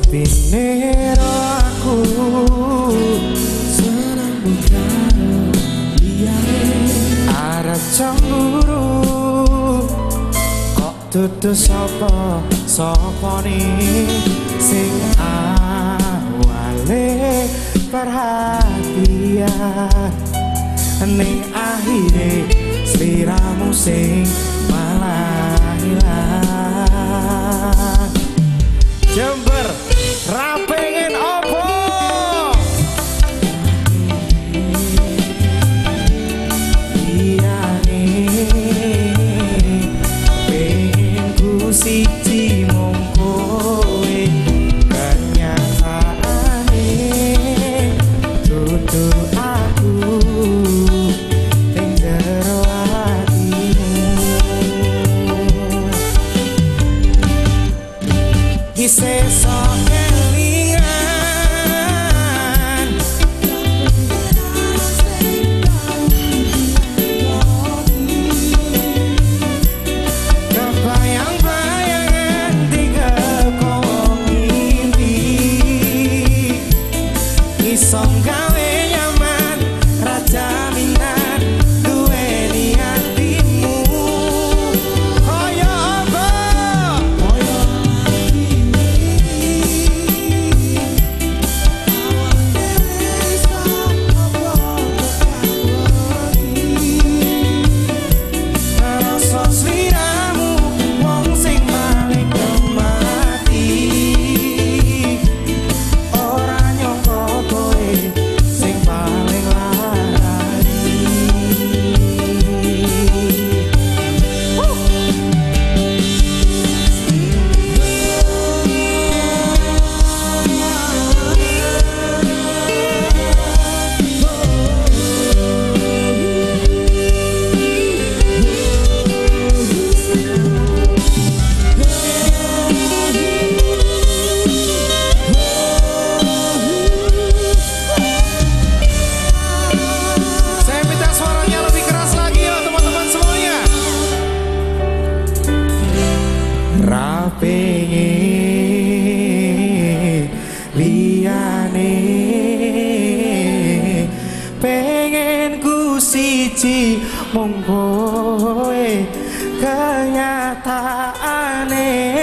Bine aku senang bukan liyane arep cemburu kok dudu sapa nih sing awale perhatian ning akhire sliramu sing malah hilang. Jember ra pengen opo liyane pengen ku siji mung kowe kenyataane dudu aku ning jero atimu isih pengen liyane pengen ku siji mung kowe kenyataane